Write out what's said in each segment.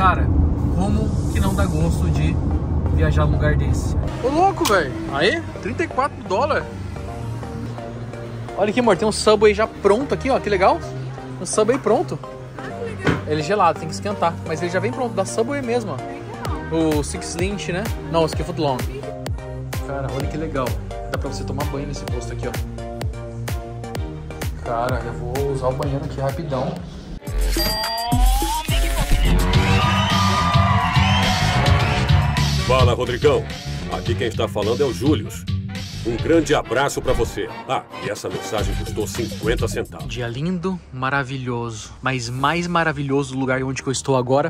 Cara, como que não dá gosto de viajar num lugar desse? Ô louco, velho. Aí, 34 dólares. Olha aqui, amor, tem um Subway já pronto aqui, ó, que legal. Um Subway pronto. Ele é gelado, tem que esquentar, mas ele já vem pronto, da Subway mesmo, ó. O Six Inch, né? Não, esse aqui é Footlong. Cara, olha que legal. Dá pra você tomar banho nesse posto aqui, ó. Cara, eu vou usar o banheiro aqui rapidão. Fala, Rodrigão. Aqui quem está falando é o Július. Um grande abraço pra você. Ah, e essa mensagem custou 50 centavos. Dia lindo, maravilhoso. Mas mais maravilhoso do lugar onde eu estou agora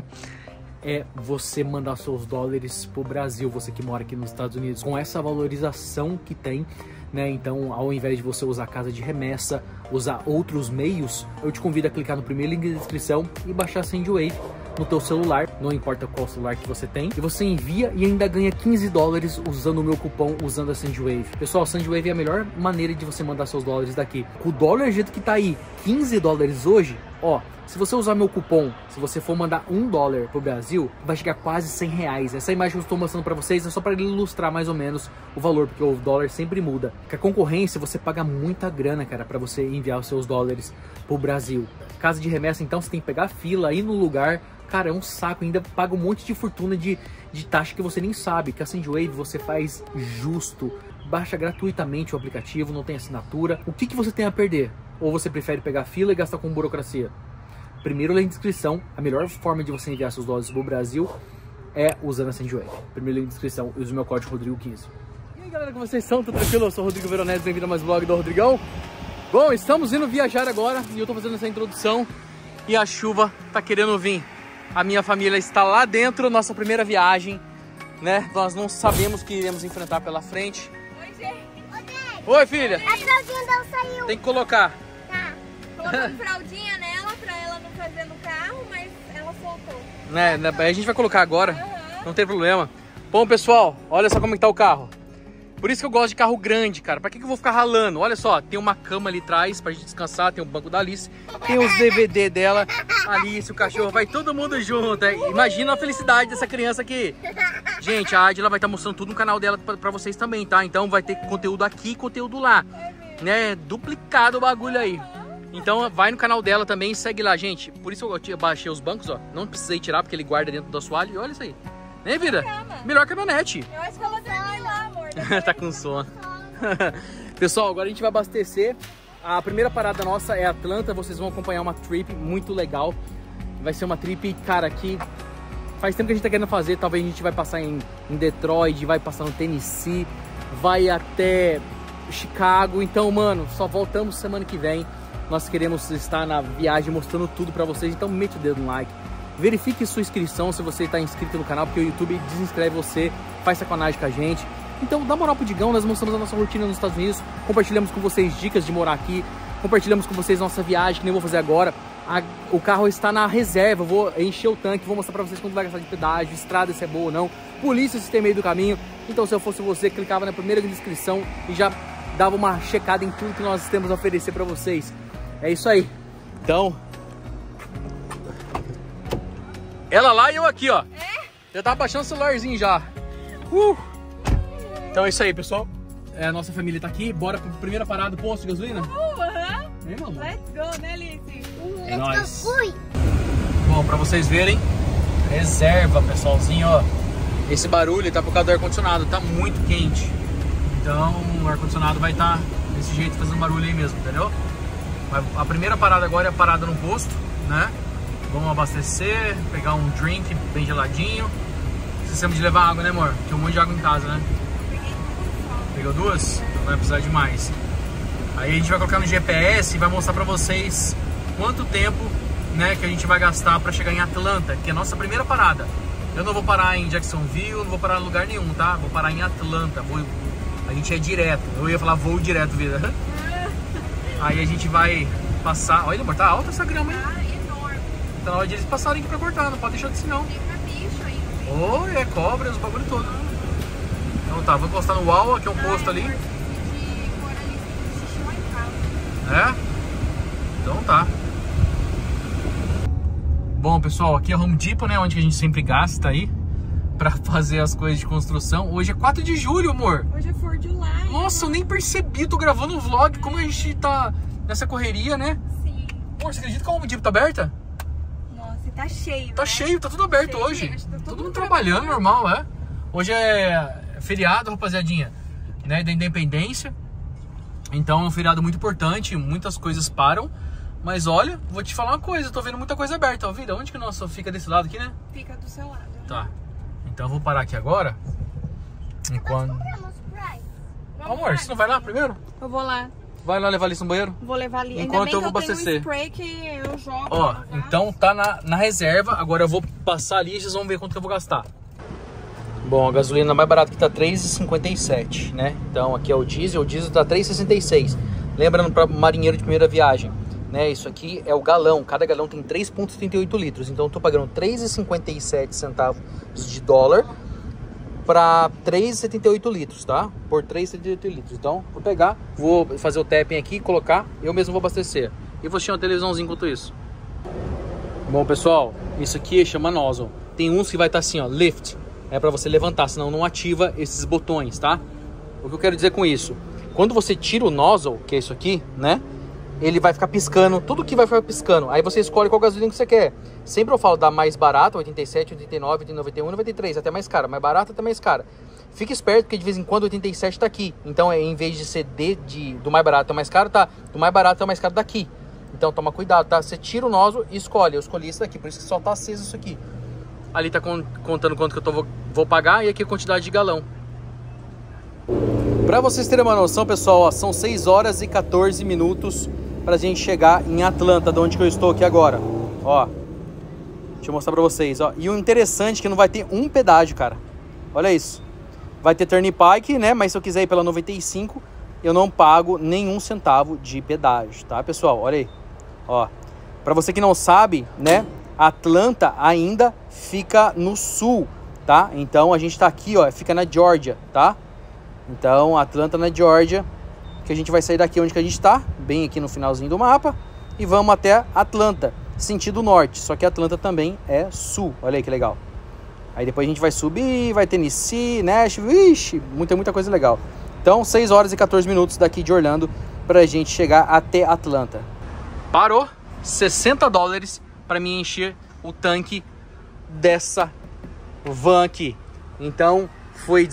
é você mandar seus dólares pro Brasil, você que mora aqui nos Estados Unidos. Com essa valorização que tem, né? Então, ao invés de você usar casa de remessa, usar outros meios, eu te convido a clicar no primeiro link da descrição e baixar a SendWave no teu celular, não importa qual celular que você tem, e você envia e ainda ganha 15 dólares usando o meu cupom, usando a SendWave. Pessoal, a SendWave é a melhor maneira de você mandar seus dólares daqui. Com o dólar do jeito que tá aí, 15 dólares hoje, ó, se você usar meu cupom, se você for mandar $1 pro Brasil, vai chegar quase 100 reais. Essa imagem que eu estou mostrando para vocês é só para ilustrar mais ou menos o valor, porque o dólar sempre muda. Com a concorrência, você paga muita grana, cara, para você enviar os seus dólares pro Brasil. Casa de remessa, então, você tem que pegar fila, ir no lugar. Cara, é um saco, ainda paga um monte de fortuna de taxa que você nem sabe. Que a SendWave você faz justo, baixa gratuitamente o aplicativo, não tem assinatura. O que você tem a perder? Ou você prefere pegar fila e gastar com burocracia? Primeiro link de inscrição, a melhor forma de você enviar seus dólares pro Brasil é usando a SendWave. Primeiro link de inscrição, use o meu código Rodrigo15. E aí galera, como vocês estão? Tudo tranquilo? Eu sou o Rodrigo Veronese, bem-vindo a mais um vlog do Rodrigão. Bom, estamos indo viajar agora e eu tô fazendo essa introdução e a chuva tá querendo vir. A minha família está lá dentro, nossa primeira viagem, né? Nós não sabemos o que iremos enfrentar pela frente. Oi, gente. Oi, filha. A fraldinha dela saiu. Tem que colocar. Tá. Colocando fraldinha nela pra ela não fazer no carro, mas ela soltou. Né, a gente vai colocar agora, não tem problema. Bom, pessoal, olha só como é que tá o carro. Por isso que eu gosto de carro grande, cara. Pra que eu vou ficar ralando? Olha só, tem uma cama ali atrás pra gente descansar, tem o banco da Alice, tem os DVD dela, Alice, o cachorro, vai todo mundo junto. Imagina a felicidade dessa criança aqui. Gente, a Adila vai estar mostrando tudo no canal dela pra vocês também, tá? Então vai ter conteúdo aqui e conteúdo lá, né? Duplicado o bagulho aí. Então vai no canal dela também, segue lá, gente. Por isso eu baixei os bancos, ó. Não precisei tirar porque ele guarda dentro do assoalho. E olha isso aí. Né, vida? Melhor caminhonete. Eu acho que ela vai lá, amor. Tá com sono. Pessoal, agora a gente vai abastecer. A primeira parada nossa é Atlanta. Vocês vão acompanhar uma trip muito legal. Vai ser uma trip, cara, que faz tempo que a gente tá querendo fazer. Talvez a gente vai passar em Detroit, vai passar no Tennessee, vai até Chicago. Então, mano, só voltamos semana que vem. Nós queremos estar na viagem mostrando tudo pra vocês. Então mete o dedo no like. Verifique sua inscrição se você está inscrito no canal, porque o YouTube desinscreve você, faz sacanagem com a gente. Então dá moral pro Digão, nós mostramos a nossa rotina nos Estados Unidos, compartilhamos com vocês dicas de morar aqui, compartilhamos com vocês nossa viagem, que nem eu vou fazer agora. O carro está na reserva, eu vou encher o tanque, vou mostrar pra vocês quanto vai gastar de pedágio, estrada se é boa ou não, polícia se tem meio do caminho. Então se eu fosse você, clicava na primeira descrição e já dava uma checada em tudo que nós temos a oferecer pra vocês. É isso aí. Então... ela lá e eu aqui, ó. Já tava baixando o celularzinho já. Então é isso aí, pessoal. A nossa família tá aqui. Bora pra primeira parada do posto de gasolina? Let's go, né, Alice? É nóis. Bom, pra vocês verem, reserva, pessoalzinho, ó. Esse barulho tá por causa do ar-condicionado. Tá muito quente. Então o ar-condicionado vai estar desse jeito, fazendo barulho aí mesmo, entendeu? A primeira parada agora é a parada no posto, né? Vamos abastecer, pegar um drink bem geladinho. Esquecemos de levar água, né, amor? Tem um monte de água em casa, né? Pegou duas? Então vai precisar de mais. Aí a gente vai colocar no GPS e vai mostrar pra vocês quanto tempo, né, que a gente vai gastar pra chegar em Atlanta, que é a nossa primeira parada. Eu não vou parar em Jacksonville, não vou parar em lugar nenhum, tá? Vou parar em Atlanta. A gente é direto. Eu ia falar voo direto, vida. Aí a gente vai passar... Olha, amor, tá alta essa grama, hein? Tá na hora de eles passarem aqui pra cortar, não pode deixar de não. Tem pra bicho ainda. Oh, é cobra, os bagulho todo. Então tá, vou encostar no UAU, aqui é um posto ali. É? Então tá. Bom, pessoal, aqui é Home Depot, né? Onde a gente sempre gasta aí pra fazer as coisas de construção. Hoje é 4 de julho, amor. Hoje é 4 de July. Nossa, eu nem percebi. Tô gravando um vlog. Como a gente tá nessa correria, né? Sim. Pô, você acredita que a Home Depot tá aberta? Nossa, e tá cheio, Tá né? cheio, tá tudo aberto Cheio, hoje. gente, tá Todo mundo trabalhando, normal, é. Hoje é feriado, rapaziadinha, né? Da Independência. Então é um feriado muito importante. Muitas coisas param. Mas olha, vou te falar uma coisa. Eu tô vendo muita coisa aberta, ó. Vida, onde que o nosso fica desse lado aqui, né? Fica do seu lado. Né? Tá. Então eu vou parar aqui agora. Enquanto... Amor, você não vai lá primeiro? Eu vou lá. Vai lá levar a Alice no banheiro? Vou levar ali. Enquanto Ainda bem eu que vou tenho abastecer. um spray que eu jogo. Ó, tá? então tá na reserva. Agora eu vou passar ali e vocês vão ver quanto que eu vou gastar. Bom, a gasolina mais barata que tá R$3,57, né? Então aqui é o diesel tá R$3,66. Lembrando para marinheiro de primeira viagem, né? Isso aqui é o galão. Cada galão tem 3,78 litros. Então eu tô pagando 3,57 centavos de dólar para 3,78 litros, tá? Por 3,78 litros. Então, vou pegar, vou fazer o tapping aqui, colocar, eu mesmo vou abastecer. E vou assistir uma televisãozinha enquanto isso. Bom, pessoal, isso aqui chama nozzle. Tem uns que vai estar assim, ó, lift. É para você levantar, senão não ativa esses botões, tá? O que eu quero dizer com isso? Quando você tira o nozzle, que é isso aqui, né? Ele vai ficar piscando, tudo que vai ficar piscando. Aí você escolhe qual gasolina que você quer. Sempre eu falo da mais barata, 87, 89, 91, 93, até mais cara. Mais barata, até mais cara. Fique esperto, porque de vez em quando 87 tá aqui. Então, em vez de ser do mais barato ao mais caro, tá do mais barato ao mais caro daqui. Então, toma cuidado, tá? Você tira o nozzle e escolhe. Eu escolhi esse daqui, por isso que só tá aceso isso aqui. Ali tá contando quanto que eu vou pagar e aqui a quantidade de galão. Pra vocês terem uma noção, pessoal, ó, são 6 horas e 14 minutos pra gente chegar em Atlanta, de onde que eu estou aqui agora. Ó, deixa eu mostrar pra vocês, ó. E o interessante é que não vai ter um pedágio, cara. Olha isso. Vai ter Turnpike, né? Mas se eu quiser ir pela 95, eu não pago nenhum centavo de pedágio, tá, pessoal? Olha aí. Ó, pra você que não sabe, né? Atlanta ainda fica no sul, tá? Então a gente tá aqui, ó, fica na Georgia, tá? Então, Atlanta na Georgia, que a gente vai sair daqui onde que a gente tá, bem aqui no finalzinho do mapa, e vamos até Atlanta, sentido norte, só que Atlanta também é sul, olha aí que legal. Aí depois a gente vai subir, vai Tennessee, Nashville, ixi, muita coisa legal. Então, 6 horas e 14 minutos daqui de Orlando pra gente chegar até Atlanta. Parou, $60 pra mim encher o tanque dessa van aqui. Então, foi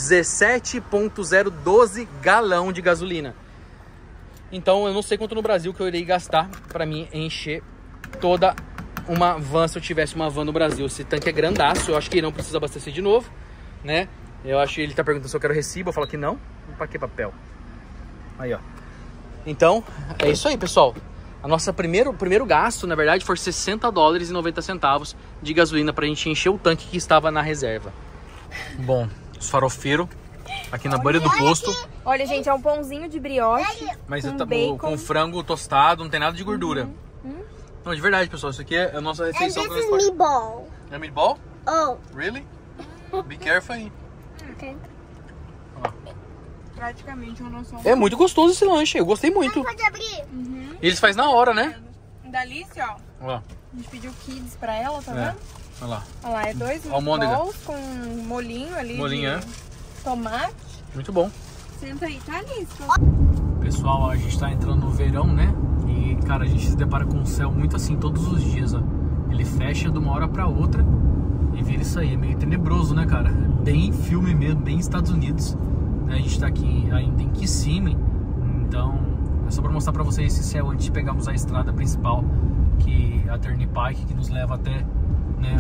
17,012 galão de gasolina. Então eu não sei quanto no Brasil que eu irei gastar para mim encher toda uma van se eu tivesse uma van no Brasil. Esse tanque é grandaço, eu acho que não precisa abastecer de novo, né? Eu acho que ele tá perguntando se eu quero recibo, eu falo que não. Pra que papel? Aí, ó. Então, é isso aí, pessoal. A nossa primeiro gasto, na verdade, foi $60,90 de gasolina pra gente encher o tanque que estava na reserva. Bom, os farofeiros aqui na beira do posto. Olha, gente, é um pãozinho de brioche. Mas com tá bacon. com frango tostado, não tem nada de gordura. Não, de verdade, pessoal, isso aqui é a nossa refeição. This is meatball. É meatball? Oh. Really? Be careful aí. Okay. Praticamente uma noção. É muito gostoso esse lanche, eu gostei muito. Pode abrir? E eles fazem na hora, né? Da Alice, ó. Ó, A gente pediu kids pra ela, tá vendo? olha lá. Olha lá, é 2 Almôndega. meatballs com molinho ali Molinho, de tomate. Muito bom. Senta aí, tá, Alice? Pessoal, a gente tá entrando no verão, né? E, cara, a gente se depara com o céu muito assim todos os dias, ó. Ele fecha de uma hora pra outra e vira isso aí. É meio tenebroso, né, cara? Bem filme mesmo, bem Estados Unidos. A gente tá aqui ainda em Kissimmee. Então, é só pra mostrar pra vocês esse céu antes de pegarmos a estrada principal, que é a Turnpike, que nos leva até, né,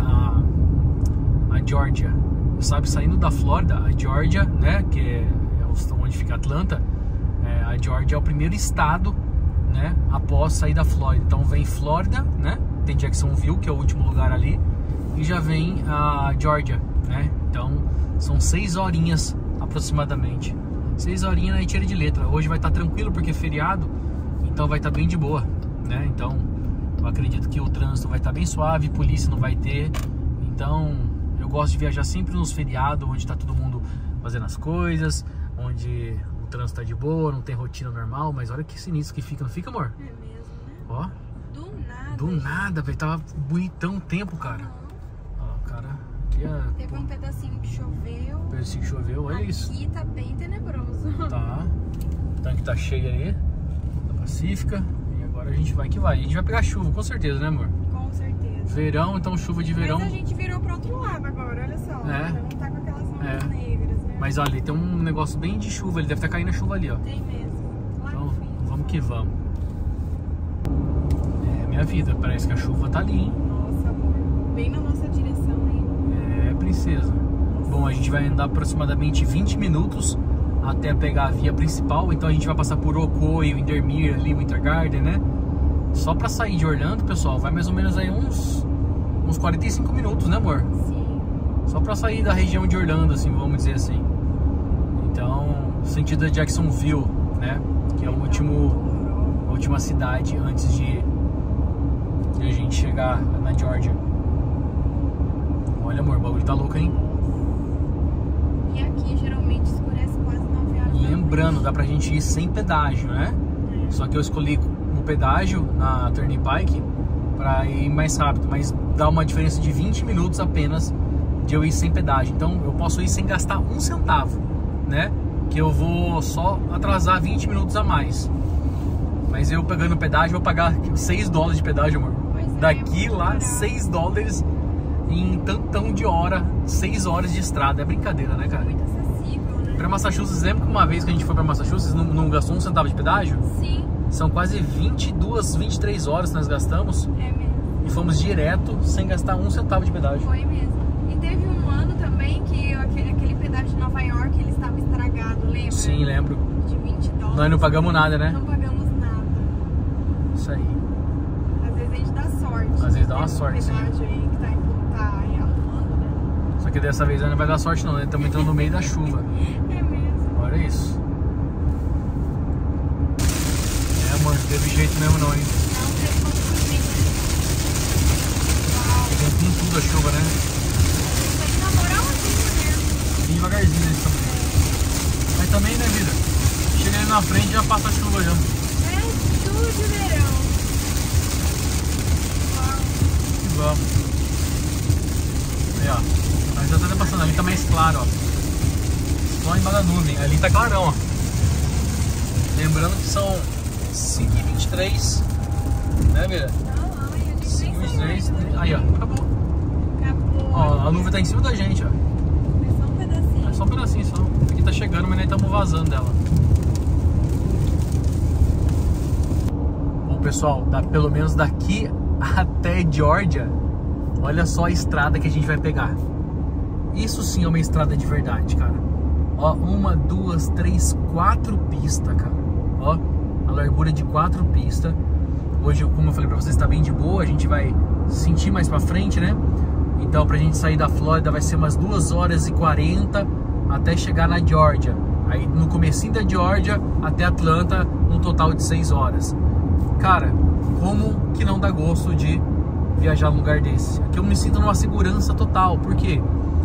a Georgia. Sabe, saindo da Flórida, a Georgia, né, que é onde fica Atlanta, a Georgia é o primeiro estado, né, após sair da Flórida. Então vem Flórida, né, tem Jacksonville, que é o último lugar ali, e já vem a Georgia, né. Então são 6 horinhas aproximadamente. 6 horinhas na tira de letra. Hoje vai estar tranquilo porque é feriado, então vai estar bem de boa, né. Então eu acredito que o trânsito vai estar bem suave, polícia não vai ter. Então eu gosto de viajar sempre nos feriados, onde está todo mundo fazendo as coisas, onde o trânsito tá de boa, não tem rotina normal. Mas olha que sinistro que fica, não fica, amor? É mesmo, né? Ó, Do Do nada, velho. Tava bonitão o tempo, cara. Ó, cara, aqui é... Teve um pedacinho que choveu. Um pedacinho que choveu, olha isso. Aqui tá bem tenebroso. Tá. O tanque tá cheio aí. Da Pacífica. E agora a gente vai que vai. A gente vai pegar chuva, com certeza, né, amor? Com certeza. Verão, então chuva de verão. Mas a gente virou pro outro lado agora, olha só. É. Já não tá com aquelas mãos negras, né? Mas olha, tem um negócio bem de chuva. Ele deve estar caindo a chuva ali, ó. Tem mesmo. Lá Então, no fim. vamos que vamos. É minha vida. Parece que a chuva tá ali, hein? Nossa, amor. Bem na nossa direção, hein? É, princesa. Bom, a gente vai andar aproximadamente 20 minutos até pegar a via principal. Então a gente vai passar por Ocoee, Windermere, ali, Winter Garden, né? Só pra sair de Orlando, pessoal, vai mais ou menos aí uns 45 minutos, né, amor? Sim. Só pra sair da região de Orlando, assim, vamos dizer assim. Então, sentido de Jacksonville, né? Que é a última cidade antes de a gente chegar na Georgia. Olha, amor, o bagulho tá louco, hein? E aqui geralmente escurece quase 9 horas. Lembrando, dá pra gente ir sem pedágio, né? Só que eu escolhi o pedágio na Turnpike pra ir mais rápido, mas dá uma diferença de 20 minutos apenas de eu ir sem pedágio. Então eu posso ir sem gastar um centavo, né? Que eu vou só atrasar 20 minutos a mais. Mas eu pegando o pedágio, eu vou pagar $6 de pedágio, amor. Pois é, Daqui muito lá, barato. $6 em tantão de hora, 6 horas de estrada. É brincadeira, né, cara? Muito acessível, né? Pra Massachusetts, lembra que uma vez que a gente foi pra Massachusetts não gastou um centavo de pedágio? Sim, São quase 22, 23 horas que nós gastamos é mesmo. e fomos direto sem gastar um centavo de pedágio. Foi mesmo. E teve um ano também que aquele pedágio de Nova York, ele estava estragado, lembra? Sim, lembro. De $20. Nós não pagamos nada, né? Não pagamos nada. Isso aí. Às vezes a gente dá sorte. Às vezes dá uma Tem um sorte, sim. pedágio aí que tá aí arrumando, né? Só que dessa vez não vai dar sorte não, né? Estamos entrando no meio da chuva. É mesmo. Olha isso. É, mano, não teve jeito mesmo não, hein? Não teve como fugir. Uau. Pegando com tudo a chuva, né? Tem que namorar assim mesmo. Bem devagarzinho eles também. Mas também, né, vida? Chega ali na frente e já passa a chuva já. É tudo de verão. Uau. E vamos. Aí, ó. Mas já tá passando. Ali tá mais claro, ó. Só embaixo da nuvem. Ali tá clarão, ó. Lembrando que são 5h23. Né, Mira? Não, ai, a gente nem 5h23. saiu ainda. Aí, ó. Acabou. Acabou. Ó, a nuvem tá em cima da gente, ó. É só um pedacinho. É só um pedacinho só. Aqui tá chegando, mas nós estamos vazando dela. Bom, pessoal, pelo menos daqui até Georgia, olha só a estrada que a gente vai pegar. Isso sim é uma estrada de verdade, cara. Ó, 1, 2, 3, 4 pistas, cara. Ó, a largura de 4 pistas. Hoje, como eu falei pra vocês, tá bem de boa. A gente vai sentir mais pra frente, né? Então, pra gente sair da Flórida vai ser umas 2h40 até chegar na Georgia. Aí, no comecinho da Georgia até Atlanta, um total de 6 horas. Cara, como que não dá gosto de viajar num lugar desse? Aqui eu me sinto numa segurança total, porque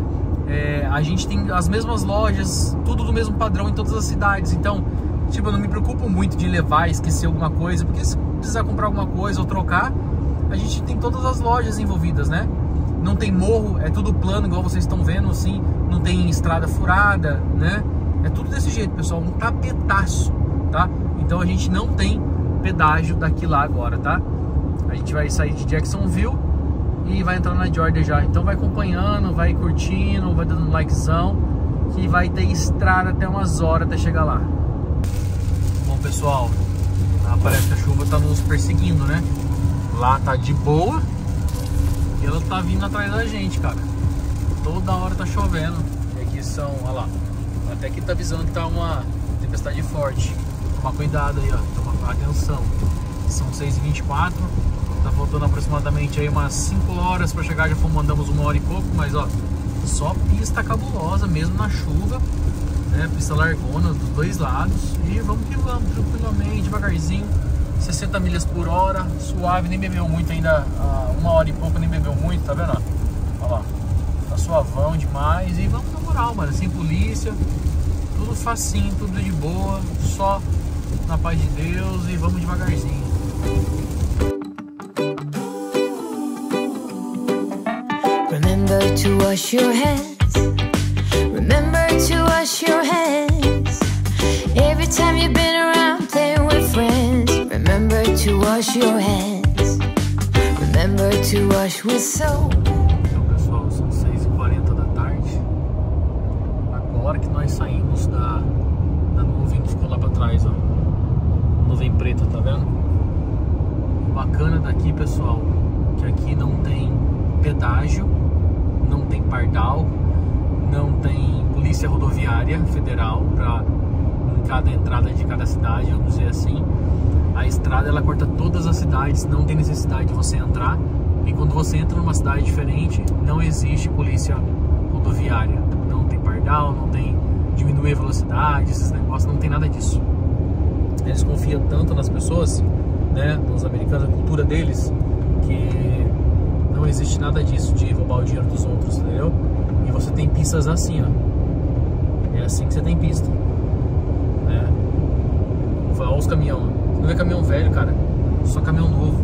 a gente tem as mesmas lojas, tudo do mesmo padrão em todas as cidades. Então, tipo, eu não me preocupo muito de levar, esquecer alguma coisa, porque se precisar comprar alguma coisa ou trocar, a gente tem todas as lojas envolvidas, né? Não tem morro, é tudo plano, igual vocês estão vendo, assim, não tem estrada furada, né? É tudo desse jeito, pessoal, um tapetaço, tá? Então a gente não tem pedágio daqui lá agora, tá? A gente vai sair de Jacksonville e vai entrar na Georgia já. Então vai acompanhando, vai curtindo, vai dando likezão, que vai ter estrada até umas horas até chegar lá. Bom, pessoal, parece que a chuva tá nos perseguindo, né? Lá tá de boa e ela tá vindo atrás da gente, cara. Toda hora tá chovendo. E aqui são, olha lá, até que tá avisando que tá uma tempestade forte. Toma cuidado aí, ó, toma atenção. São 6h24, tá faltando aproximadamente aí umas 5 horas pra chegar. Já andamos 1 hora e pouco, mas ó, só pista cabulosa mesmo na chuva, né? Pista largona dos dois lados. E vamos que vamos, tranquilamente, devagarzinho. 60 milhas por hora, suave, nem bebeu muito ainda, 1 hora e pouco nem bebeu muito, tá vendo? Olha lá, tá suavão demais. E vamos na moral, mano, sem polícia, tudo facinho, tudo de boa, só na paz de Deus e vamos devagarzinho. wash your hands. Remember to wash your hands. Every time you've been around playing with friends, remember to wash your hands. Remember to wash with soap. Então, pessoal, são 6h40 da tarde. Agora que nós saímos da nuvem que ficou lá pra trás, ó. Nuvem preta, tá vendo? O bacana daqui, pessoal, que aqui não tem pedágio, não tem pardal, não tem polícia rodoviária federal em cada entrada de cada cidade, vamos dizer assim. A estrada, ela corta todas as cidades, não tem necessidade de você entrar. E quando você entra numa cidade diferente, não existe polícia rodoviária, não tem pardal, não tem diminuir a velocidade, esses negócios, não tem nada disso. Eles confiam tanto nas pessoas, né, nos americanos, a cultura deles, que não existe nada disso de roubar o dinheiro dos outros, entendeu? E você tem pistas assim, ó. É assim que você tem pista, né? Olha os caminhões, não é caminhão velho, cara, só caminhão novo.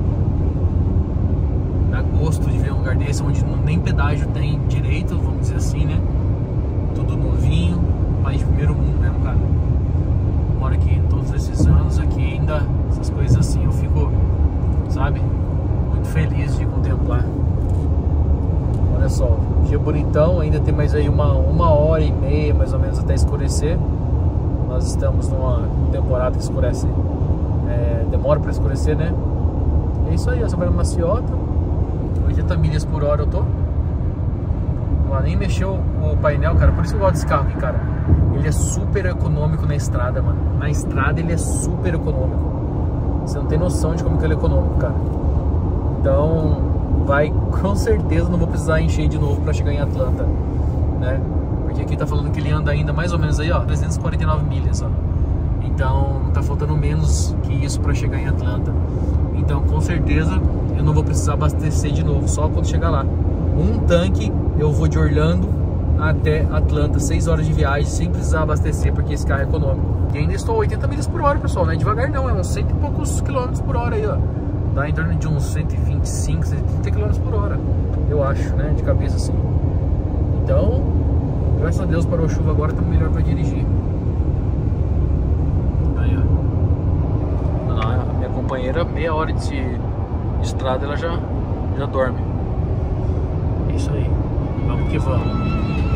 Dá gosto de ver um lugar desse onde nem pedágio tem direito, vamos dizer assim, né? Tudo novinho, país de primeiro mundo mesmo, cara. Moro aqui todos esses anos aqui, ainda essas coisas assim eu fico, sabe, muito feliz de contemplar. Olha só, dia bonitão, ainda tem mais aí uma hora e meia mais ou menos até escurecer. Nós estamos numa temporada que escurece, demora para escurecer, né? É isso aí, essa vai uma maciota, 80 milhas por hora eu tô. Ela nem mexeu o painel, cara, por isso que eu gosto desse carro aqui, cara. Ele é super econômico na estrada, mano. Na estrada ele é super econômico. Você não tem noção de como que ele é econômico, cara. Então, com certeza não vou precisar encher de novo pra chegar em Atlanta, né? Porque aqui tá falando que ele anda ainda mais ou menos aí, ó, 349 milhas, ó. Então, tá faltando menos que isso pra chegar em Atlanta. Então, com certeza, eu não vou precisar abastecer de novo, só quando chegar lá. Um tanque, eu vou de Orlando até Atlanta, 6 horas de viagem, sem precisar abastecer, porque esse carro é econômico. E ainda estou a 80 milhas por hora, pessoal, não é devagar não, é uns 100 e poucos quilômetros por hora aí, ó. Dá em torno de uns 125, 130 km por hora, eu acho, né, de cabeça assim. Então, graças a Deus parou a chuva agora, tá melhor para dirigir. Aí, ó. A minha companheira, meia hora de estrada, ela já dorme. É isso aí, vamos que vamos.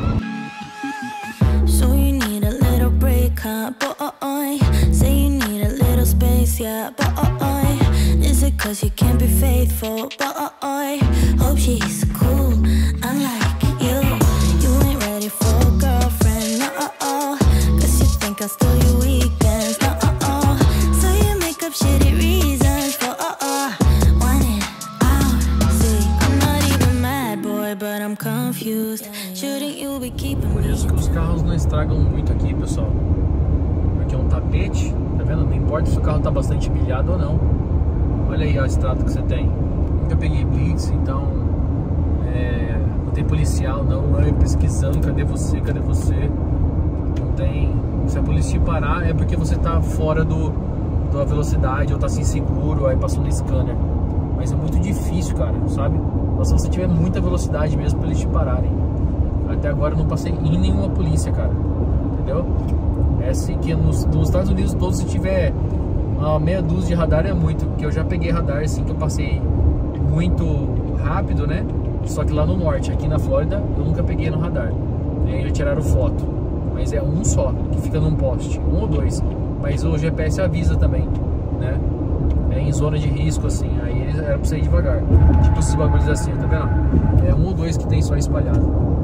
So you need a little break, huh, boy? Say you need a little space, yeah, boy. Is it cause you can't be faithful, boy? Hope she's cool, unlike you. You ain't ready for a girlfriend, no, cause you think I'll steal your weekends, no. So you make up shitty reasons for, wanting out. See, I'm not even mad, boy, but I'm confused. Shouldn't you be keeping me? Por isso que os carros não estragam muito aqui, pessoal. Porque é um tapete, tá vendo? Não importa se o carro tá bastante milhado ou não. Olha aí a estrada que você tem. Nunca peguei blitz, então não tem policial, não. Pesquisando, cadê você, cadê você? Não tem. Se a polícia te parar, é porque você tá fora da velocidade ou tá sem seguro, aí passou no scanner. Mas é muito difícil, cara, sabe? Só se você tiver muita velocidade mesmo pra eles te pararem. Até agora eu não passei em nenhuma polícia, cara. Entendeu? É assim que nos Estados Unidos todos, se tiver uma meia dúzia de radar é muito. Porque eu já peguei radar assim que eu passei muito rápido, né? Só que lá no norte, aqui na Flórida, eu nunca peguei no radar. E aí já tiraram foto. Mas é um só, que fica num poste. Um ou dois. Mas o GPS avisa também, né? É em zona de risco, assim. Aí era pra você ir devagar. Tipo esses bagulhos assim, tá vendo? É um ou dois que tem só espalhado.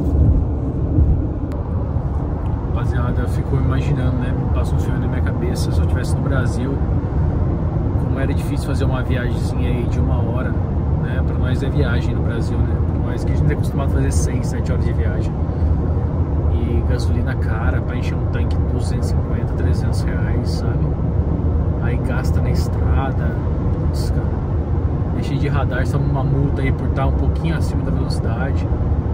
Rapaziada, eu fico imaginando, né? Passa um filme na minha cabeça. Se eu estivesse no Brasil, como era difícil fazer uma viagemzinha aí de 1 hora, né? Pra nós é viagem no Brasil, né? Por mais que a gente é acostumado a fazer 6, 7 horas de viagem. E gasolina cara pra encher um tanque 250, 300 reais, sabe? Aí gasta na estrada. Nossa, cara. Deixei de radar, só uma multa aí por estar um pouquinho acima da velocidade.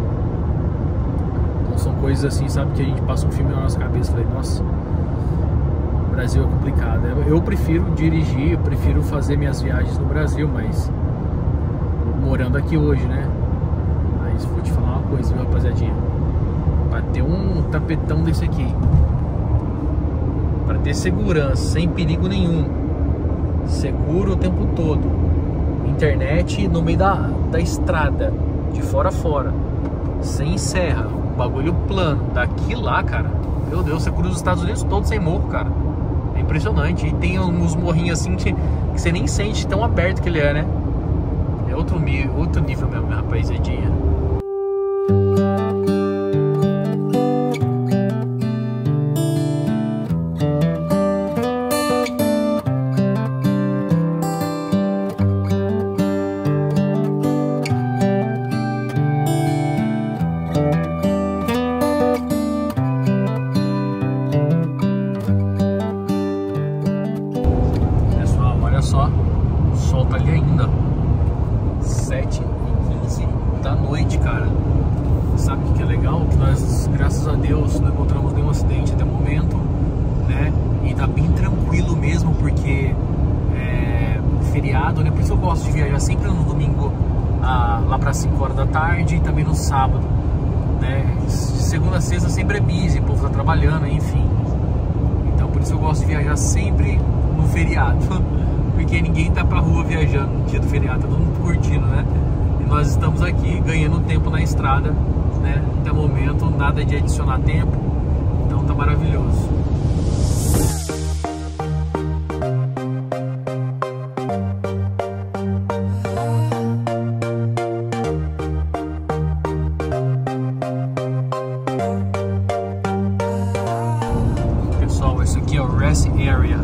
Então são coisas assim, sabe, que a gente passa um filme na nossa cabeça. Falei, nossa, o Brasil é complicado. Eu prefiro dirigir, eu prefiro fazer minhas viagens no Brasil, mas morando aqui hoje, né? Mas vou te falar uma coisa, viu, rapaziadinha? Pra ter um tapetão desse aqui, pra ter segurança, sem perigo nenhum, seguro o tempo todo, internet no meio da estrada, de fora a fora, sem serra, bagulho plano, daqui lá, cara, meu Deus, você cruza os Estados Unidos todos sem morro, cara. É impressionante. E tem uns morrinhos assim que você nem sente tão aberto que ele é, né? É outro nível mesmo, minha rapaziadinha. Só, o sol tá ali ainda, 7h15 da noite, cara. Sabe o que é legal? Que nós, graças a Deus, não encontramos nenhum acidente até o momento, né? E tá bem tranquilo mesmo, porque é feriado, né? Por isso eu gosto de viajar sempre no domingo, lá para 5 horas da tarde, e também no sábado, né? Segunda a sexta sempre é busy, o povo tá trabalhando, enfim. Então por isso eu gosto de viajar sempre no feriado. Porque ninguém tá pra rua viajando no dia do feriado, tá todo mundo curtindo, né? E nós estamos aqui ganhando tempo na estrada, né? Até o momento, nada de adicionar tempo, então tá maravilhoso. Pessoal, esse aqui é o Rest Area,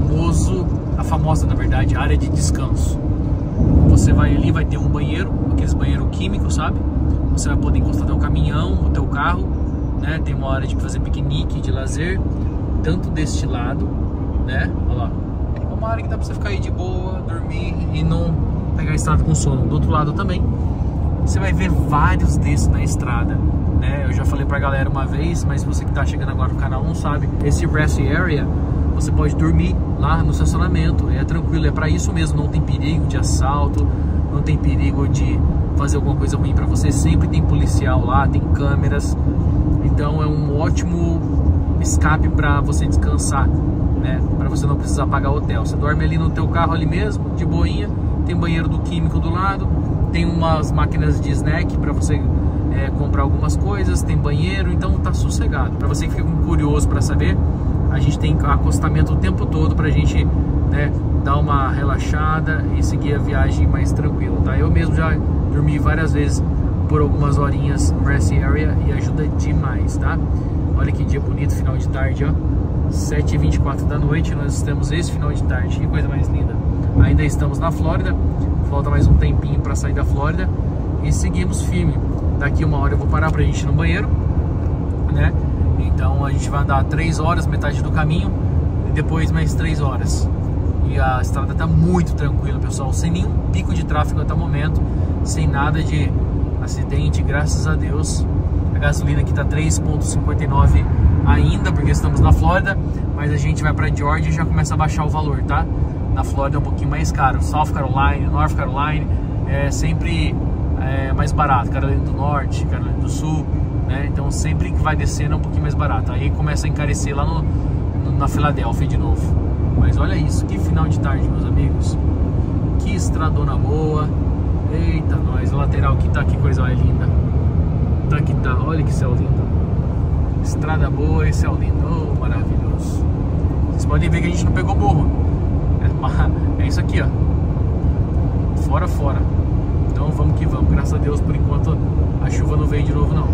a famosa, na verdade, área de descanso. Você vai ali, vai ter um banheiro, aqueles banheiros químicos, sabe? Você vai poder encostar teu caminhão, o teu carro, né? Tem uma área de fazer piquenique, de lazer, tanto deste lado, né? Olha lá, é uma área que dá pra você ficar aí de boa, dormir e não pegar a estrada com sono. Do outro lado também, você vai ver vários desses na estrada, né? Eu já falei pra galera uma vez, mas você que tá chegando agora no canal não sabe, esse Rest Area, você pode dormir lá no estacionamento, é tranquilo, é para isso mesmo, não tem perigo de assalto, não tem perigo de fazer alguma coisa ruim para você, sempre tem policial lá, tem câmeras, então é um ótimo escape para você descansar, né? Para você não precisar pagar hotel, você dorme ali no teu carro ali mesmo, de boinha, tem banheiro do químico do lado, tem umas máquinas de snack para você comprar algumas coisas, tem banheiro, então tá sossegado. Para você que fica curioso para saber, a gente tem acostamento o tempo todo pra gente, né, dar uma relaxada e seguir a viagem mais tranquilo, tá? Eu mesmo já dormi várias vezes por algumas horinhas no Rest Area e ajuda demais, tá? Olha que dia bonito, final de tarde, ó, 7h24 da noite, nós estamos esse final de tarde, que coisa mais linda. Ainda estamos na Flórida, falta mais um tempinho pra sair da Flórida e seguimos firme. Daqui uma hora eu vou parar pra gente ir no banheiro, né? Então a gente vai andar 3 horas, metade do caminho, e depois mais 3 horas. E a estrada tá muito tranquila, pessoal, sem nenhum pico de tráfego até o momento, sem nada de acidente, graças a Deus. A gasolina aqui tá 3,59 ainda, porque estamos na Flórida, mas a gente vai pra Georgia e já começa a baixar o valor, tá? Na Flórida é um pouquinho mais caro, South Carolina, North Carolina é sempre mais barato, Carolina do Norte, Carolina do Sul, né? Então sempre que vai descendo é um pouquinho mais barato. Aí começa a encarecer lá na Filadélfia de novo. Mas olha isso, que final de tarde, meus amigos. Que estradona boa. Eita, nós, lateral que tá, que coisa mais linda. Tá que tá, olha que céu lindo. Estrada boa e céu lindo, oh, maravilhoso. Vocês podem ver que a gente não pegou morro. É isso aqui, ó. Fora. Então vamos que vamos, graças a Deus, por enquanto a chuva não veio de novo não.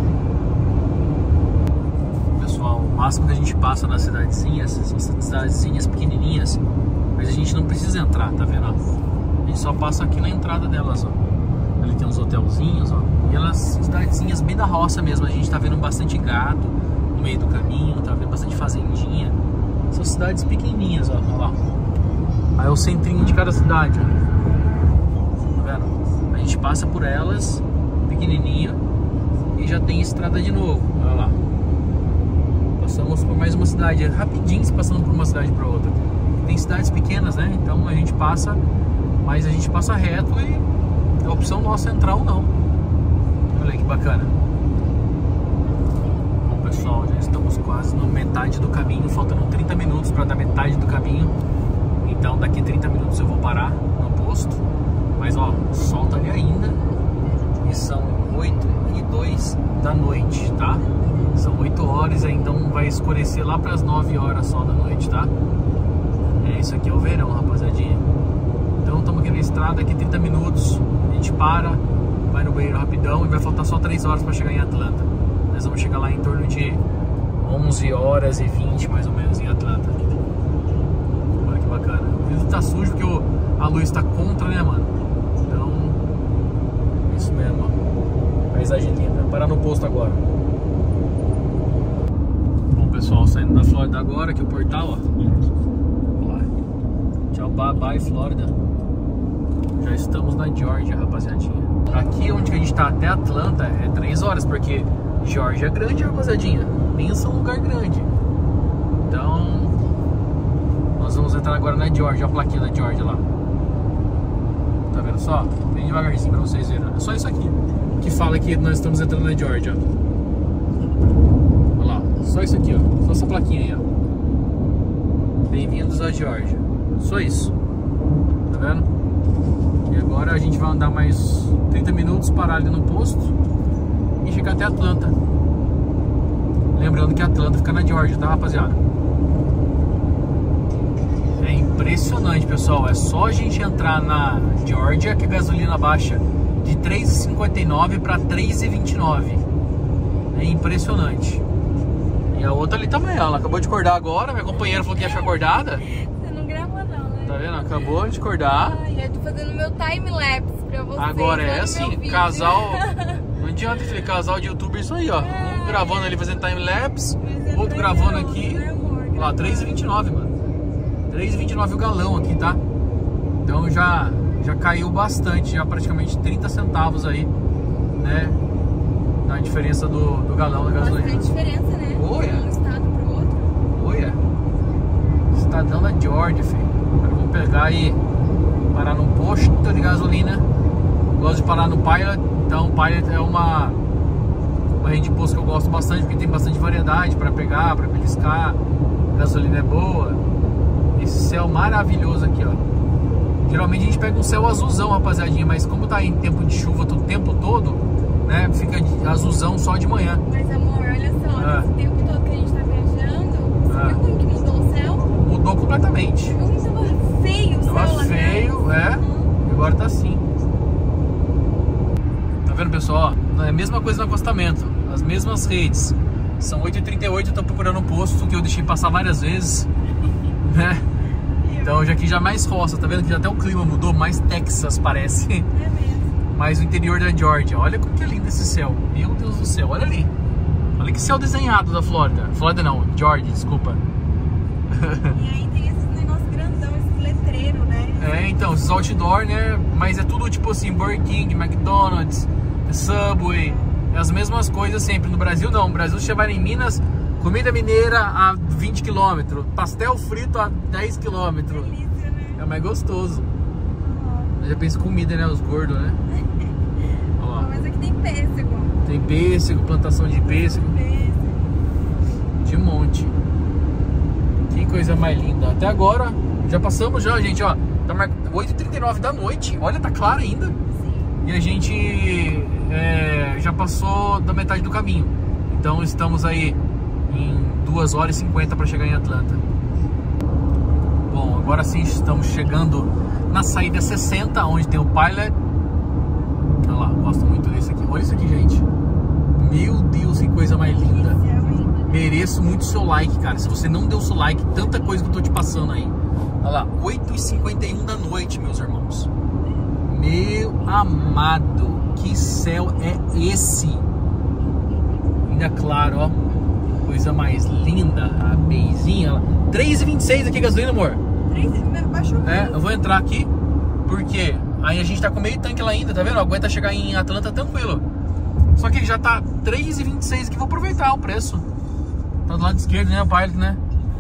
Pessoal, o máximo que a gente passa nas cidadezinhas, são cidadezinhas pequenininhas, mas a gente não precisa entrar, tá vendo? A gente só passa aqui na entrada delas, ó. Ali tem uns hotelzinhos, ó. E elas, cidadezinhas bem da roça mesmo, a gente tá vendo bastante gado no meio do caminho, tá vendo bastante fazendinha. São cidades pequenininhas, ó, olha lá. Aí é o centrinho de cada cidade, ó. Tá vendo? A gente passa por elas, pequenininha, e já tem estrada de novo, olha lá. Passamos por mais uma cidade, é rapidinho passando por uma cidade para outra. Tem cidades pequenas, né? Então a gente passa, mas a gente passa reto e é opção nossa entrar ou não. Olha aí que bacana. da noite, tá? São 8 horas, então vai escurecer lá para as 9 horas só da noite, tá? Isso aqui é o verão, rapaziadinha. Então estamos aqui na estrada, aqui 30 minutos, a gente para, vai no banheiro rapidão e vai faltar só 3 horas para chegar em Atlanta. Nós vamos chegar lá em torno de 11 horas e 20 mais ou menos em Atlanta. Olha que bacana. O vidro tá sujo porque a luz tá contra, né, mano? Então, isso mesmo, ó. Paisagem linda. Parar no posto agora. Bom, pessoal, saindo da Flórida agora, aqui o portal, ó. Lá. Tchau, bye bye, Flórida. Já estamos na Georgia, rapaziadinha. Aqui onde a gente tá até Atlanta é 3 horas, porque Georgia é grande, rapaziadinha. Pensa um lugar grande. Então, nós vamos entrar agora na Georgia, a plaquinha da Georgia lá. Tá vendo só? Bem devagarzinho pra vocês verem. É só isso aqui que fala que nós estamos entrando na Georgia. Olha lá, só isso aqui, ó. Só essa plaquinha aí, ó. Bem-vindos à Georgia. Só isso. Tá vendo? E agora a gente vai andar mais 30 minutos, parar ali no posto e chegar até Atlanta. Lembrando que Atlanta fica na Georgia, tá, rapaziada? É impressionante, pessoal. É só a gente entrar na Georgia que a gasolina baixa de 3,59 para 3,29. É impressionante. E a outra ali também, ela acabou de acordar agora. Minha companheira falou que ia ficar acordada. Você não gravou não, né? Tá vendo? Acabou de acordar. Ai, eu tô fazendo meu time-lapse pra vocês. Agora é assim, casal... Não adianta, filho, casal de youtuber, isso aí, ó. Um gravando ali fazendo time-lapse, outro gravando aqui. Olha lá, 3,29, mano. 3,29 o galão aqui, tá? Então já caiu bastante, já praticamente 30 centavos aí, né? Na diferença do galão da gasolina. Bastante diferença, né? Olha. De um estado pro outro. Olha. Estadão da Georgia, filho. Agora vamos pegar e parar num posto de gasolina. Gosto de parar no Pilot. Então o Pilot é uma rede de posto que eu gosto bastante, porque tem bastante variedade para pegar, para beliscar. A gasolina é boa. Esse céu maravilhoso aqui, ó. Geralmente a gente pega um céu azulzão, rapaziadinha, mas como tá em tempo de chuva o tempo todo, né, fica azulzão só de manhã. Mas amor, olha só, esse tempo todo que a gente tá viajando, você viu como que mudou o céu? Mudou completamente. Viu como tava feio o céu lá Tava feio, e agora tá assim. Tá vendo, pessoal? Ó, é a mesma coisa no acostamento, as mesmas redes. São 8h38, eu tô procurando um posto que eu deixei passar várias vezes, né? Então já aqui já mais roça, tá vendo que já até o clima mudou, mais Texas parece. É mesmo. Mais o interior da Georgia. Olha como que é lindo esse céu. Meu Deus do céu, olha ali. Olha que céu desenhado da Flórida. Flórida não, Georgia, desculpa. E aí tem esses negócios grandão, esses letreiros, né? É, então, esses outdoor, né? Mas é tudo tipo assim, Burger King, McDonald's, Subway. É as mesmas coisas sempre. No Brasil não, no Brasil você vai em Minas, comida mineira a 20 km, pastel frito a 10 km. Delícia, né? É mais gostoso. Eu já penso em comida, né? Os gordos, né? Olha lá. Mas aqui tem pêssego. Tem pêssego, plantação de pêssego. De monte. Que coisa mais linda. Até agora, já passamos já, gente, ó. Tá 8h39 da noite. Olha, tá claro ainda. Sim. E a gente já passou da metade do caminho. Então estamos aí em 2h50 para chegar em Atlanta. Bom, agora sim estamos chegando na saída 60, onde tem o Pilot. Olha lá, gosto muito desse aqui. Olha isso aqui, gente. Meu Deus, que coisa mais linda. Mereço muito o seu like, cara. Se você não deu o seu like, tanta coisa que eu tô te passando aí. Olha lá, 8h51 da noite, meus irmãos. Meu amado, que céu é esse? Ainda claro, ó. Coisa mais linda. A beizinha. 3,26 aqui, gasolina, amor. Baixou. Eu vou entrar aqui, porque aí a gente tá com meio tanque lá ainda, tá vendo? Aguenta chegar em Atlanta tranquilo. Só que já tá 3,26 aqui, vou aproveitar o preço. Tá do lado esquerdo, né, o Pilot, né?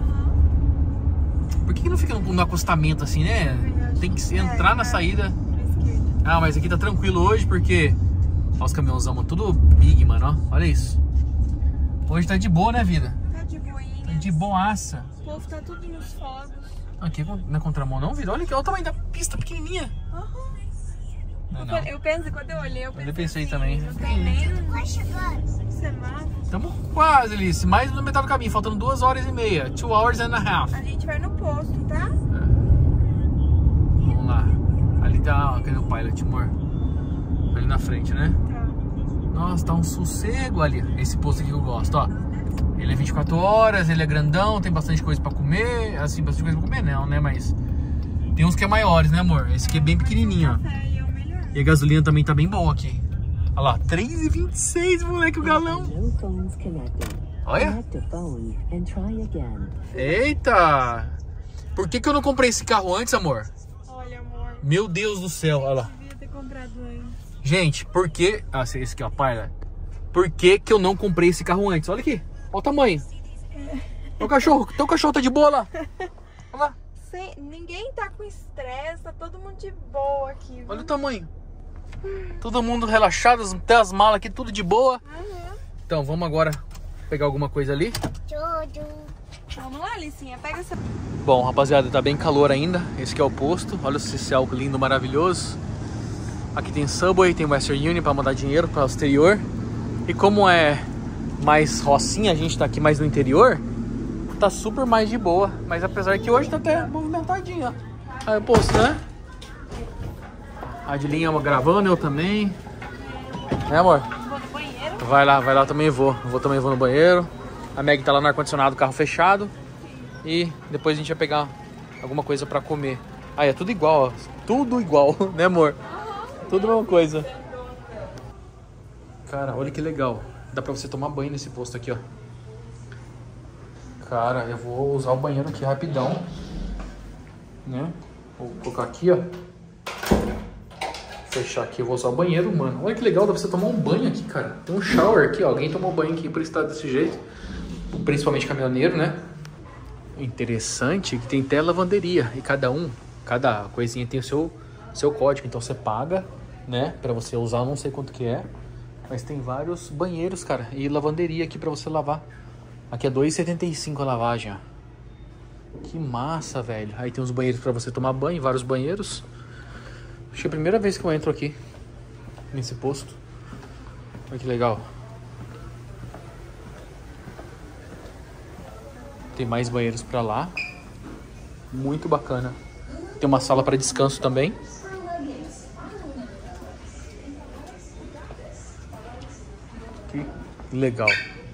Por que não fica no acostamento assim, né? Tem que entrar na saída. Ah, mas aqui tá tranquilo hoje, porque... Olha os caminhãozão, mano, tudo big, mano, ó. Olha isso. Hoje tá de boa, né, vida? Tá de boinha. Tá de boaça. O povo tá tudo nos fogos. Aqui não é contramão não, vida. Olha aqui, olha o tamanho da pista pequenininha. Não. Eu penso, quando eu olhei, eu pensei pensei assim, também. não tem nem... Estamos quase, Alice. Mais no metade do caminho. Faltando 2 horas e meia. 2 hours and a half. A gente vai no posto, tá? Vamos lá. Ali tá... Cadê o Pilot, amor? Ali na frente, né? Tá. Nossa, tá um sossego ali. Esse posto aqui que eu gosto, ó. Ele é 24 horas, ele é grandão, tem bastante coisa pra comer. Assim, bastante coisa pra comer não, né? Mas tem uns que é maiores, né, amor? Esse aqui é bem pequenininho, ó. Café e é o melhor. E a gasolina também tá bem boa aqui. Olha lá, 3,26, moleque, o galão. Olha. Eita! Por que eu não comprei esse carro antes, amor? Olha, amor. Meu Deus do céu, olha lá. Devia ter comprado antes. Gente, por que... Ah, esse aqui, ó, Pilot. Por que eu não comprei esse carro antes? Olha aqui, olha o tamanho. O cachorro, teu cachorro tá de boa lá. Olha lá. Ninguém tá com estresse, tá todo mundo de boa aqui. Viu? Olha o tamanho. Todo mundo relaxado, até as malas aqui, tudo de boa. Então, vamos agora pegar alguma coisa ali. Vamos lá, Alicinha, pega essa... Bom, rapaziada, tá bem calor ainda. Esse aqui é o posto. Olha esse céu lindo, maravilhoso. Aqui tem Subway, tem Western Union para mandar dinheiro para o exterior. E como é mais rocinha, a gente tá aqui mais no interior, tá super mais de boa. Mas apesar que hoje tá até movimentadinho, ó. Aí o posto, né? A Adilinha gravando, eu também. É, amor? Vou no banheiro. Vai lá, também vou. Também vou no banheiro. A Meg tá lá no ar-condicionado, carro fechado. E depois a gente vai pegar alguma coisa pra comer. Ah, é tudo igual, ó. Tudo igual, né, amor? Tudo a mesma coisa. Cara, olha que legal. Dá pra você tomar banho nesse posto aqui, ó. Cara, eu vou usar o banheiro aqui rapidão. Né? Vou colocar aqui, ó. Fechar aqui, eu vou usar o banheiro, mano. Olha que legal, dá pra você tomar um banho aqui, cara. Tem um shower aqui, ó. Alguém tomou banho aqui, por isso tá desse jeito. Principalmente caminhoneiro, né? Interessante que tem até lavanderia. E cada coisinha tem o seu código. Então você paga, né? Pra você usar, eu não sei quanto que é. Mas tem vários banheiros, cara. E lavanderia aqui pra você lavar. Aqui é R$2,75 a lavagem, ó. Que massa, velho. Aí tem uns banheiros pra você tomar banho, vários banheiros. Acho que é a primeira vez que eu entro aqui nesse posto. Olha que legal. Tem mais banheiros pra lá. Muito bacana. Tem uma sala para descanso também. Que legal.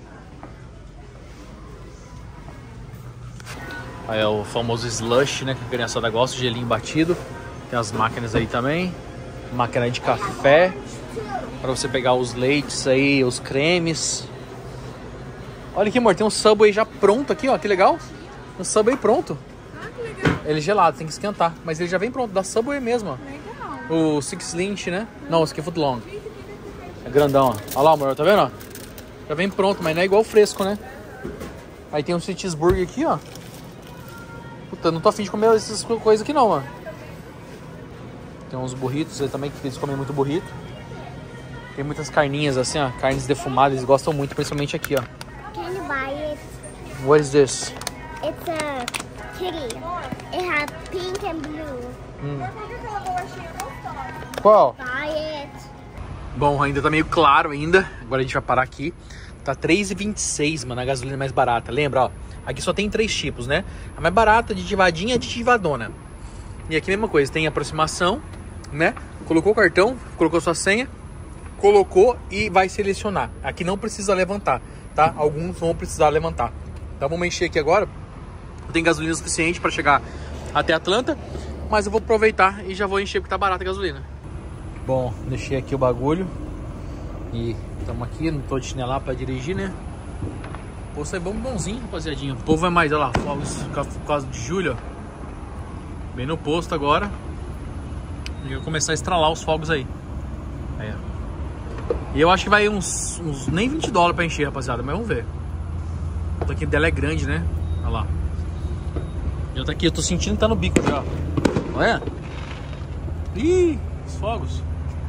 Aí é o famoso slush, né? Que a criançada gosta, gelinho batido. Tem as máquinas aí também. Máquina de café. Para você pegar os leites aí, os cremes. Olha aqui, amor, tem um Subway já pronto aqui, ó, que legal. Um Subway pronto. Ah, que legal. Ele é gelado, tem que esquentar. Mas ele já vem pronto, da Subway mesmo, ó. Legal. O Six Inch, né? Não, esse aqui é foot long. É grandão, ó. Olha lá, amor, tá vendo, ó? Já vem pronto, mas não é igual fresco, né? Aí tem um cheeseburger aqui, ó. Puta, não tô afim de comer essas coisas aqui não, mano. Tem uns burritos aí também, que eles comem muito burrito. Tem muitas carninhas assim, ó. Carnes defumadas, eles gostam muito, principalmente aqui, ó. Can you buy it? What is this? It's a kitty. It has pink and blue. Mas por que aquela bolachinha gostosa? Qual? Buy it. Bom, ainda tá meio claro ainda. Agora a gente vai parar aqui. Tá R$3,26, mano, a gasolina mais barata. Lembra, ó. Aqui só tem 3 tipos, né? A mais barata, aditivadinha e aditivadona. E aqui a mesma coisa, tem aproximação, né? Colocou o cartão, colocou sua senha, colocou e vai selecionar. Aqui não precisa levantar, tá? Alguns vão precisar levantar. Então vamos encher aqui agora. Tem gasolina suficiente para chegar até Atlanta, mas eu vou aproveitar e já vou encher porque tá barata a gasolina. Bom, deixei aqui o bagulho e estamos aqui, não tô de chinelar para dirigir, né? O posto é bonzinho, rapaziadinho. O povo é mais, olha lá, fogos por causa de julho, ó. Bem no posto agora. E eu começar a estralar os fogos aí. Aí, ó. E eu acho que vai uns nem $20 pra encher, rapaziada. Mas vamos ver. O tanque dela é grande, né? Olha lá. Já tá aqui, eu tô sentindo que tá no bico já. Olha. Ih, os fogos.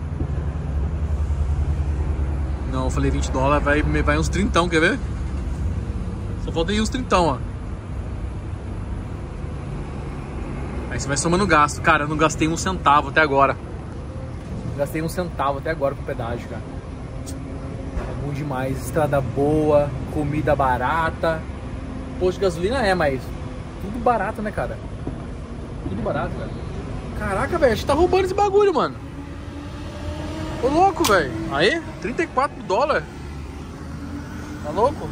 Não, eu falei $20, vai uns 30, quer ver? Só falta aí uns 30, ó. Aí você vai somando gasto. Cara, eu não gastei um centavo até agora. Gastei um centavo até agora com pedágio, cara. É bom demais. Estrada boa, comida barata. Posto de gasolina mas tudo barato, né, cara? Tudo barato, velho. Caraca, velho, a gente tá roubando esse bagulho, mano. Ô, louco, velho. Aí, 34 dólares. Tá louco?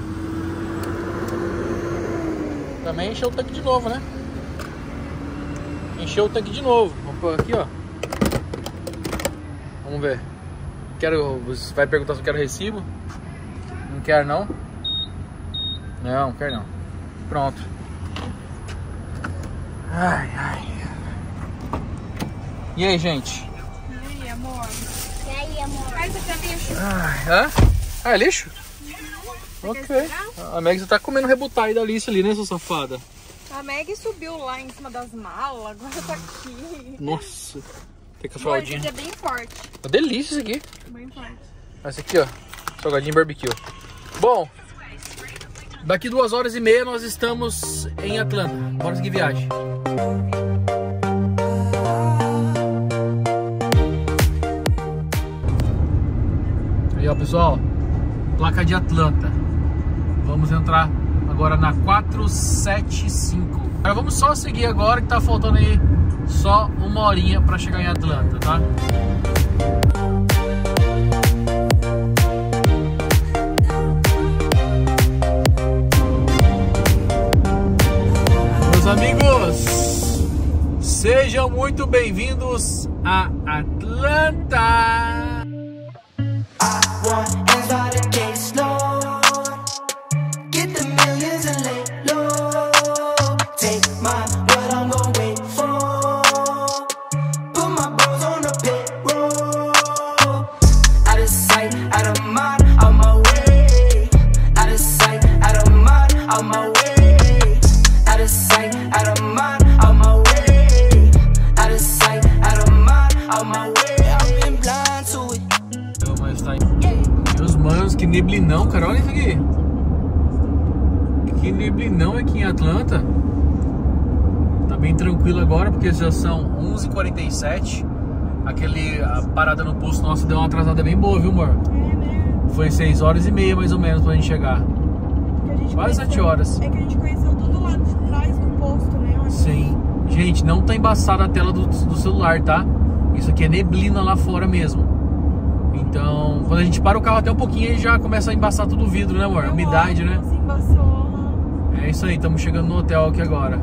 Também encheu o tanque de novo, né? Encheu o tanque de novo. Vamos pôr aqui, ó. Vamos ver. Você vai perguntar se eu quero recibo? Não quer, não? Não quer, não. Pronto. Ai, ai. E aí, gente? E aí, amor? E aí, amor? Faz esse lixo. É lixo? Ok. Quer A Meg tá comendo rebutai da lixo ali, né, sua safada? A Meg subiu lá em cima das malas, agora tá aqui. Nossa. Tem que a Amor, fraldinha. esse aqui é bem forte. Uma delícia isso aqui. Bem forte. Esse aqui, ó. Salgadinho barbecue. Bom, daqui 2h30 nós estamos em Atlanta. Bora seguir viagem. Aí, ó, pessoal. Placa de Atlanta. Vamos entrar agora na 475. Agora vamos só seguir agora que tá faltando aí só 1 horinha pra chegar em Atlanta, tá? Meus amigos, sejam muito bem-vindos a Atlanta. Meus manos, que neblinão, cara, olha isso aqui. Que neblinão aqui em Atlanta. Tá bem tranquilo agora, porque já são 11h47. A parada no posto nosso deu uma atrasada bem boa, viu, amor? É, né? Foi 6h30 mais ou menos pra gente chegar. Quase 7 horas. É que a gente conheceu tudo lá de trás do posto, né? Sim. Gente, não tá embaçada a tela do celular, tá? Isso aqui é neblina lá fora mesmo. Então, quando a gente para o carro até um pouquinho, ele já começa a embaçar todo o vidro, né, amor? Umidade, né? Se embaçou. É isso aí, estamos chegando no hotel aqui agora.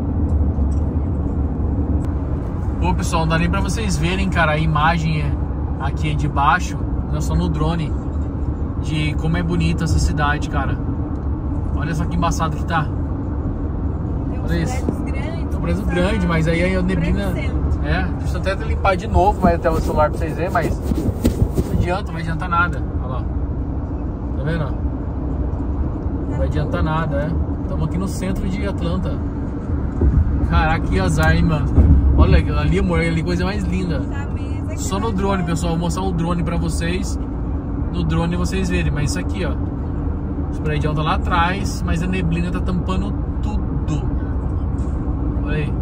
Pô, pessoal, não dá nem pra vocês verem, cara, a imagem aqui de baixo, né, só no drone, de como é bonita essa cidade, cara. Olha só que embaçado que tá. Olha isso. É um prédio grande, mas aí a neblina... deixa eu até limpar de novo, vai até o celular pra vocês verem, mas não adianta, não vai adiantar nada. Olha lá. Tá vendo? Não vai adiantar nada, Estamos aqui no centro de Atlanta. Caraca, que azar, hein, mano. Olha ali, amor, ali coisa mais linda. Só no drone, pessoal. Vou mostrar o drone pra vocês. No drone vocês verem, mas isso aqui, ó. Os prédios tá lá atrás, mas a neblina tá tampando tudo. Olha aí.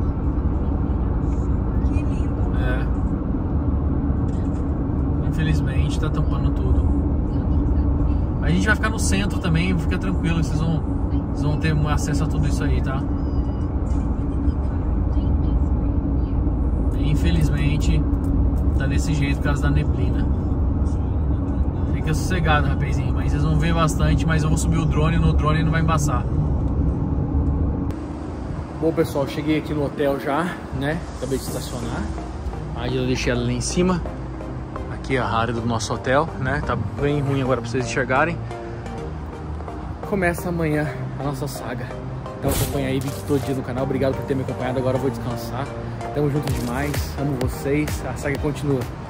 Que lindo. Infelizmente tá tampando tudo. A gente vai ficar no centro também, fica tranquilo, vocês vão ter acesso a tudo isso aí, tá? Infelizmente tá desse jeito por causa da neblina. Fica sossegado, rapazinho, mas vocês vão ver bastante, mas eu vou subir o drone, no drone não vai embaçar. Bom, pessoal, cheguei aqui no hotel já, né? Acabei de estacionar. Aí eu deixei ela lá em cima. Aqui é a área do nosso hotel, né? Tá bem ruim agora pra vocês enxergarem. Começa amanhã a nossa saga. Então acompanha aí, vídeo todo dia no canal. Obrigado por ter me acompanhado, agora eu vou descansar. Tamo junto demais, amo vocês. A saga continua.